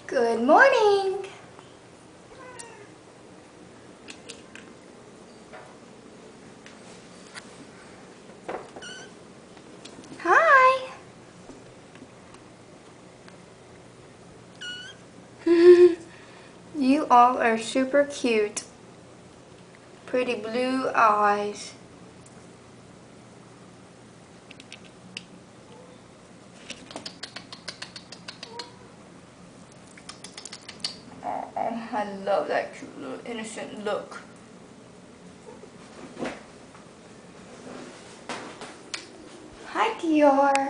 Good morning! Hi! You all are super cute. Pretty blue eyes. Oh, I love that cute little innocent look. Hi, Dior.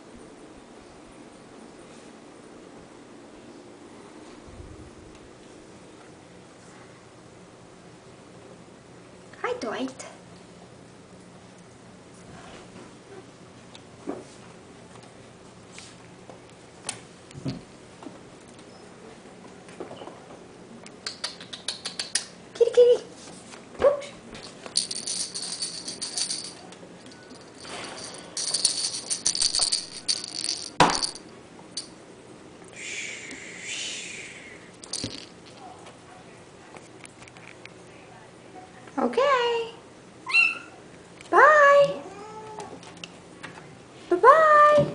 Hi, Dwight. Kitty, kitty. Whoops. Okay. Bye. Bye-bye.